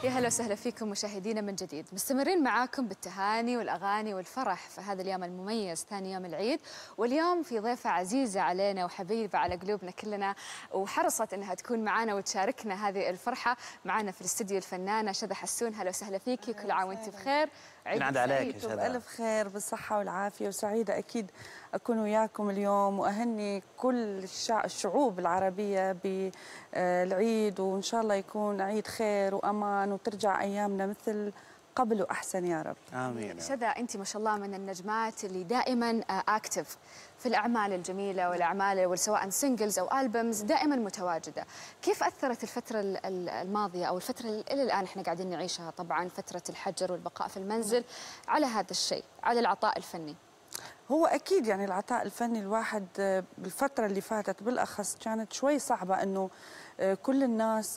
يا هلا وسهلا فيكم مشاهدينا من جديد، مستمرين معاكم بالتهاني والأغاني والفرح في هذا اليوم المميز ثاني يوم العيد. واليوم في ضيفة عزيزة علينا وحبيبة على قلوبنا كلنا، وحرصت أنها تكون معنا وتشاركنا هذه الفرحة. معنا في الاستديو الفنانة شذى حسون. هلا وسهلا فيكي، كل عام وانت بخير. عيد عليك بألف خير بالصحة والعافية، وسعيدة أكيد أكون وياكم اليوم، وأهني كل الشعوب العربية بالعيد، وإن شاء الله يكون عيد خير وأمان وترجع أيامنا مثل قبل وأحسن يا رب. آمين. شذى، أنت ما شاء الله من النجمات اللي دائما أكتف في الأعمال الجميلة والأعمال سواء سينجلز أو ألبومز، دائما متواجدة. كيف أثرت الفترة الماضية أو الفترة اللي الآن إحنا قاعدين نعيشها، طبعا فترة الحجر والبقاء في المنزل، على هذا الشيء، على العطاء الفني؟ هو أكيد يعني العطاء الفني الواحد بالفترة اللي فاتت بالأخص كانت شوي صعبة، أنه كل الناس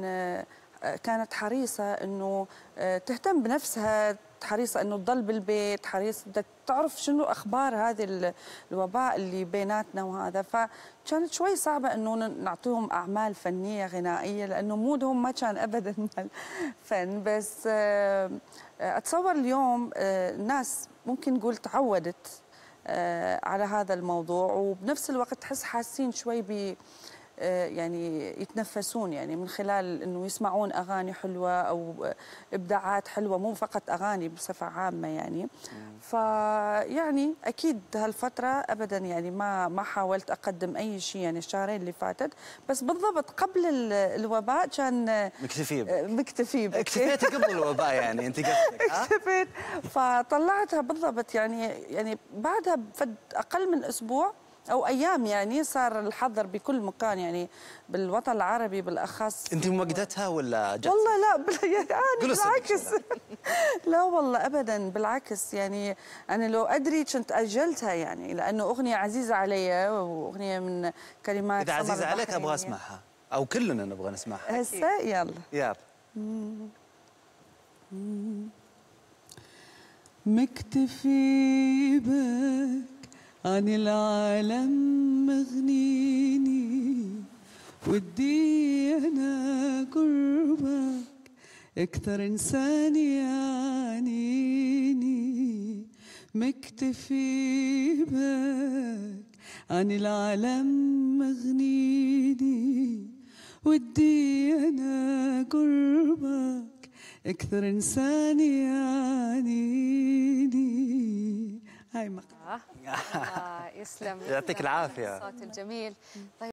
كانت حريصة أنه تهتم بنفسها، حريصة أنه تضل بالبيت، حريصة تعرف شنو أخبار هذه الوباء اللي بيناتنا وهذا، فكانت شوي صعبة أنه نعطيهم أعمال فنية غنائية، لأنه مودهم ما كان أبدا الفن. بس أتصور اليوم الناس ممكن نقول تعودت على هذا الموضوع، وبنفس الوقت تحس حاسين شوي يعني يتنفسون، يعني من خلال انه يسمعون اغاني حلوه او ابداعات حلوه، مو فقط اغاني بصفه عامه يعني. فيعني اكيد هالفتره ابدا يعني ما حاولت اقدم اي شيء يعني الشهرين اللي فاتت، بس بالضبط قبل الوباء كان مكتفي اكتفيتي قبل الوباء يعني انت قصدك؟ اكتفيت، فطلعتها بالضبط يعني بعدها بفد اقل من اسبوع أو أيام يعني صار الحظر بكل مكان يعني بالوطن العربي بالأخص. أنت موجدتها ولا جت؟ والله لا يعني بالعكس لا والله أبدا بالعكس، يعني أنا لو أدري كنت أجلتها يعني، لأنه أغنية عزيزة علي وأغنية من كلمات إذا عزيزة عليك أبغى أسمعها، أو كلنا نبغى نسمعها هسه. يلا مكتفي بك عن العالم مغنيني، ودي أنا قربك أكثر إنسان يعنيني. مكتفي بك عن العالم مغنيني، ودي أنا قربك أكثر إنسان يعنيني. هاي مقطع. يسلم، يعطيك العافية. الصوت الجميل. طيب